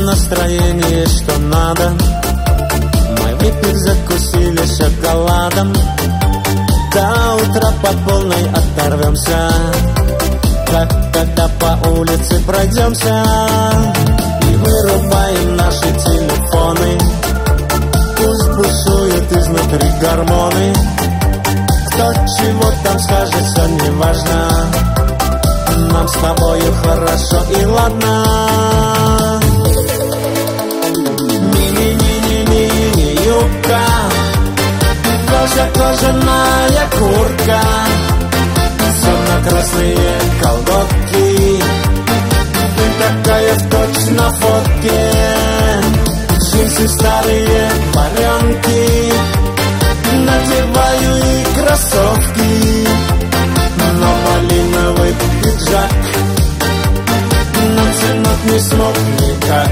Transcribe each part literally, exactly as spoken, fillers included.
настроение, что надо. Мы выпив закусили шоколадом. До утра по полной оторвемся, как когда по улице пройдемся. И вырубаем наши телефоны, пусть бушуют изнутри гормоны. Кто чего там скажет, все не важно, нам с тобою хорошо и ладно. Мини-мини-мини-юбка, кожа, кожаная куртка, темно-красные колготки. Ты такая в точь на фотке. Джинсы старые, варенки, надеваю и кроссовки, но малиновый пиджак натянуть не смог никак.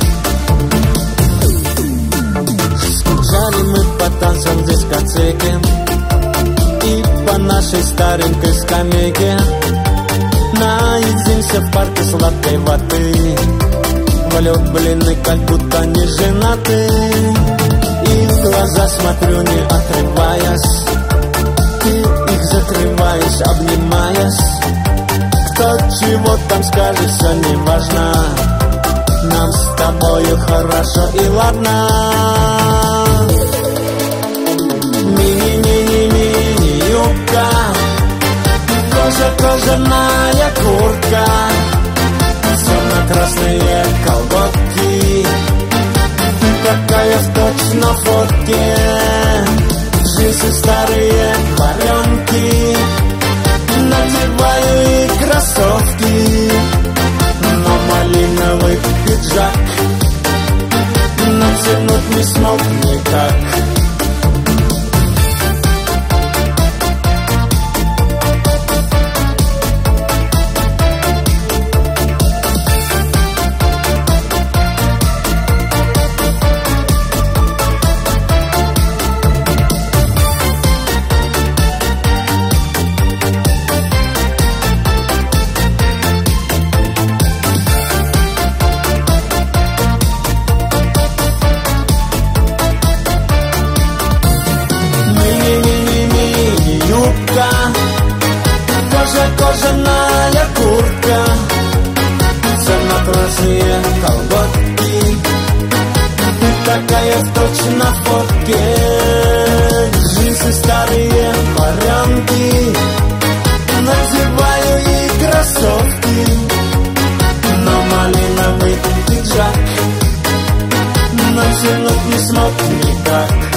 Скучали мы по танцам в дискотеке и по нашей старенькой скамейке. Наедимся в парке сладкой воды, влюблены, как будто не женаты. И в глаза смотрю, не отрываясь, ты их закрываешь, обнимаясь. Кто чего там скажет, все не важно, нам с тобою хорошо и ладно. Мини-мини-мини-юбка, кожа, кожаная куртка, темно-красные колготки. Ты такая в точь на фотке. Джинсы старые, варенки, надеваю и кроссовки, но малиновый пиджак натянуть не смог никак. Кожа, кожаная куртка, темно-красные колготки. Ты такая в точь на фотке. Джинсы старые, варенки, надеваю и кроссовки, но малиновый пиджак натянуть не смог никак.